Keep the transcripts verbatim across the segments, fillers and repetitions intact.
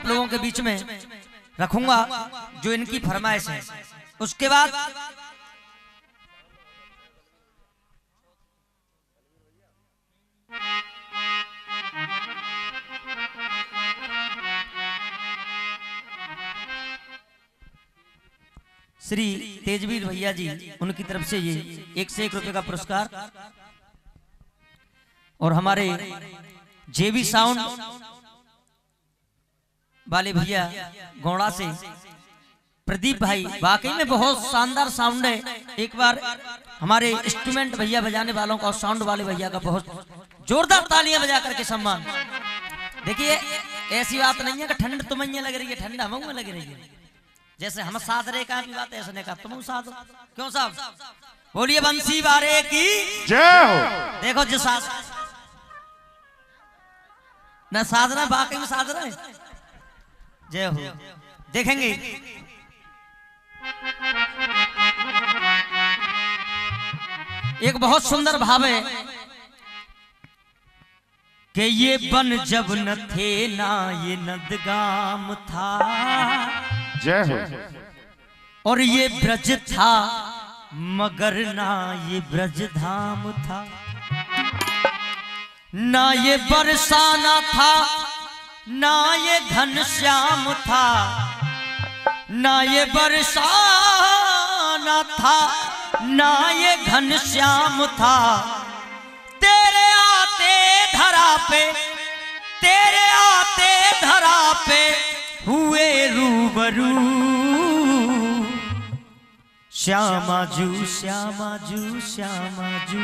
आप लोगों के बीच में रखूंगा जो इनकी फरमाइश है। उसके बाद श्री तेजवीर भैया जी, उनकी तरफ से ये एक से एक रुपए का पुरस्कार, और हमारे जेबी साउंड वाले भैया गोड़ा से प्रदीप भाई, वाकई में बहुत शानदार साउंड है। एक बार हमारे इंस्ट्रूमेंट भैया बजाने वालों का और साउंड वाले भैया का बहुत जोरदार तालियां बजा करके सम्मान। देखिए ऐसी बात नहीं है कि ठंड तुम्हें लग रही है, ठंड हम लग रही है। जैसे हम साथ रहे का बात ऐसे नहीं का तुम साथ क्यों साहब? बोलिए बंसी वारे की जय हो। देखो जो साथ न साधना, बाकी में साधना है। जय हो। देखेंगे एक बहुत सुंदर भाव है कि ये बन जब न थे ना ये नदगाम था, जय हो। और ये ब्रज था मगर ना ये ब्रज धाम था, ना ये बरसाना था ना ये घनश्याम था, ना ये बरसाना था ना ये घनश्याम था। तेरे आते धरा पे, तेरे आते धरा पे हुए रूबरू, श्यामा जू श्यामा जू श्यामा जू,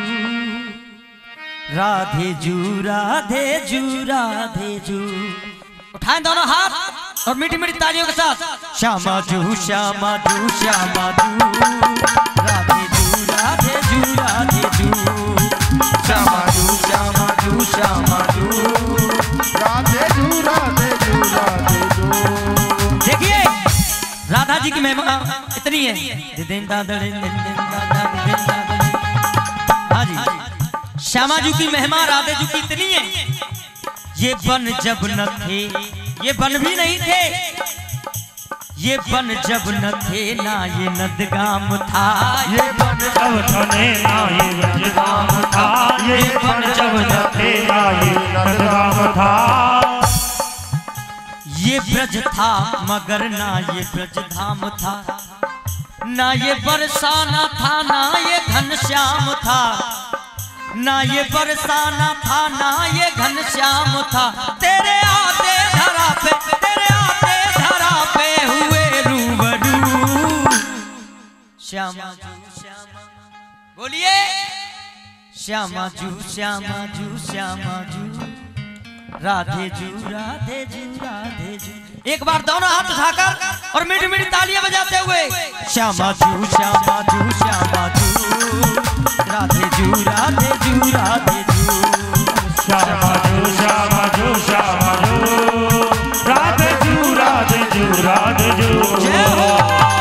राधे जू राधे जू राधे जू। उठाएं दोनों हाथ और मीठी मीठी तालियों के साथ, श्यामा जू श्यामा जू श्यामा जू, राधे जू राधे जू राधे जू, श्यामा जू श्यामा जू श्यामा जू, राधे जू राधे जू राधे जू। देखिए राधा जी की महिमा इतनी है। हाँ जी, श्यामा जी की महिमा राधे जी की इतनी है। ये बन जब न थे, ये बन भी नहीं थे, ये बन जब न थे ना ये नदगाम था, ये बन जब थे ना ये नदगाम था, ये बन जब थे ना ये नदगाम था। ये ब्रज था मगर ना ये ब्रज धाम था, ना ये बरसाना था ना ये घनश्याम था, ना ये बरसाना था ना ये घनश्याम था। तेरे आते धरा पे, तेरे आते धरा पे हुए रूबरू, श्यामा जू श्यामा, बोलिए श्यामा जू श्यामा जू श्यामा जू, राधे जू राधे जू राधे जू। एक बार दोनों हाथ उठाकर और मीठी मीठी तालियां बजाते हुए, श्यामा जू श्यामा जू श्यामा जू, राधे जू राधे जू राधे जू, श्यामा जू श्यामा जू श्यामा जू, राधे जू राधे जू राधे जू। जय हो।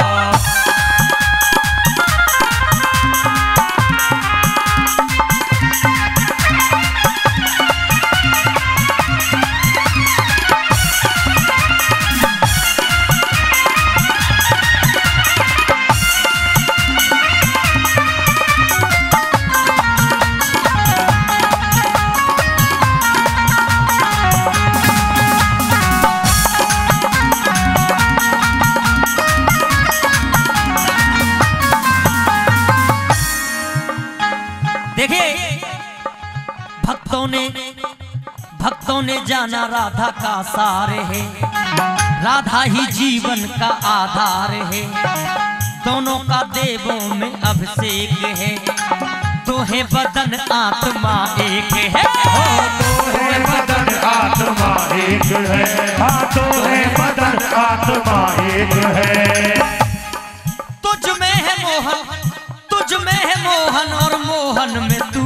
देखिए भक्तों ने भक्तों ने जाना राधा का सार है, राधा ही जीवन का आधार है, दोनों का देवों में अभिषेक है, तो है बदन आत्मा एक है, तो है बदन आत्मा एक है, हाँ तो है बदन आत्मा एक है। तुझ में है मोहन, तुझ में है मोहन और मोहन में तू।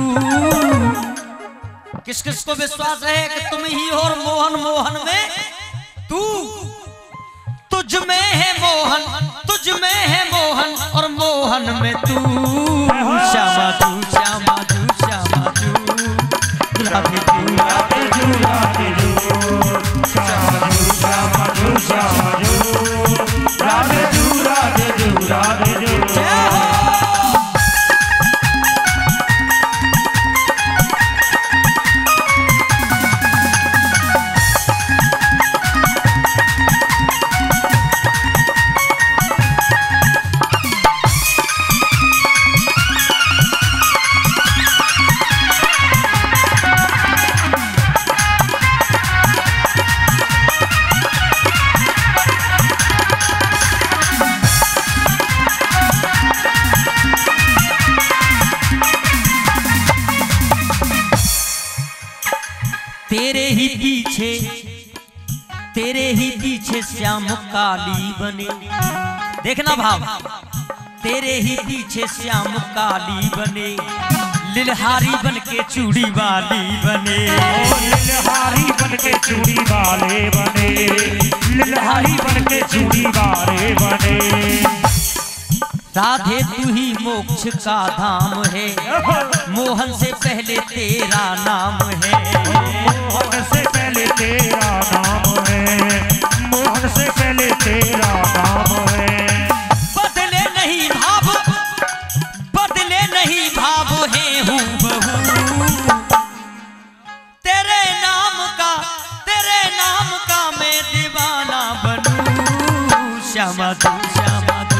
किस किस को विश्वास है कि तुम ही हो और मोहन मोहन में तू। तुझ में है मोहन, तुझ में है मोहन और मोहन में तू। श्यामा तू श्यामा तू श्यामा तू, राधे तू राधे तू राधे तू, श्यामा तू श्यामा तू तेरे ही पीछे श्याम काली बने। देखना भाव, तेरे ही पीछे श्याम काली बने, लिलहारी बन के चूड़ी वाली बने। लिलहारी बन के चूड़ी वाले बने, लिलहारी बन के चूड़ी वाले बने। राधे तू ही मोक्ष का धाम है, मोहन से पहले तेरा नाम है। मोहन से पहले तेरा नाम है, मोहन से पहले तेरा नाम है। बदले नहीं भाव, बदले नहीं भाव है हूँ बहू, तेरे नाम का, तेरे नाम का मैं दीवाना बनूं। श्यामा तू, श्यामा तू,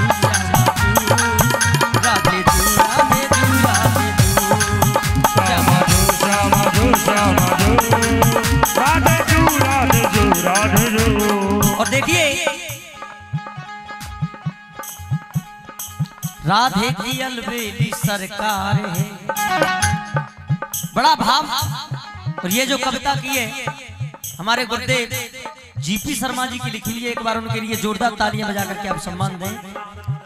राधे तू, राधे तू, राधे तू, श्यामा तू, श्यामा तू, श्यामा तू, राधे तू, राधे तू, राधे तू। और देखिए राधे की अलबेली सरकार है, बड़ा भाव। और ये जो कविता की है हमारे गुरुदेव जीपी शर्मा जी की लिखी हुई है, एक बार उनके लिए जोरदार तालियां बजा करके आप सम्मान दें।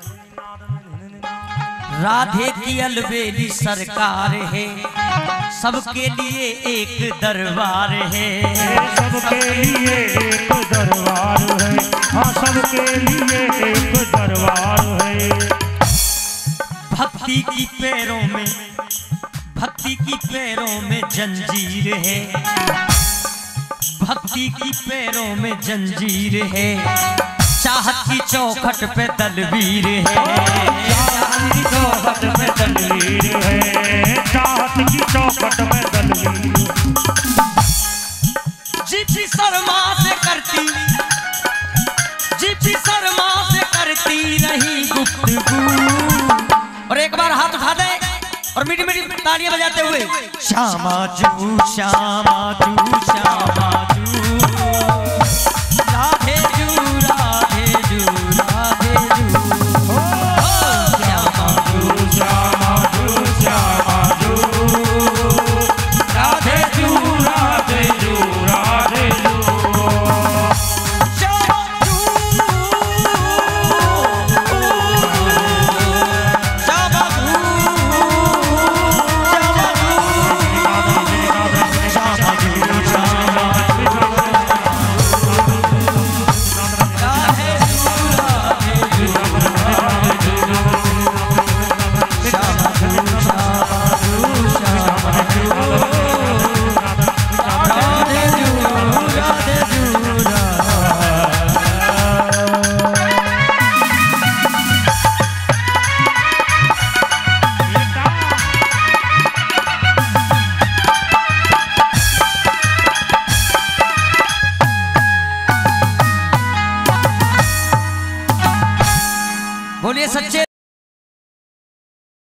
राधे की अलबेली सरकार है, सबके लिए एक दरबार है। सबके लिए एक दरबार है, हाँ सबके लिए एक दरबार है। भक्ति की पैरों में, भक्ति की पैरों में जंजीर है, भक्ति की पैरों में जंजीर है, चाहत की चौखट पे दलवीर है। चाहत की चौखट में दलवीर है, चाहत की चौखट में दलवीर। जीपी शर्मा से करती, जीपी शर्मा से करती रही गुफ्तगू। और एक बार हाथ उठा दे और मीठी मीठी तालियां बजाते हुए, श्यामा जू, श्यामा जू, श्यामा जू, राधे जू, राधे जू, राधे जू, श्यामा जू, श्यामा जू, श्यामा जू, राधे जू, राधे जू, राधे जू। बोलिए सच्चे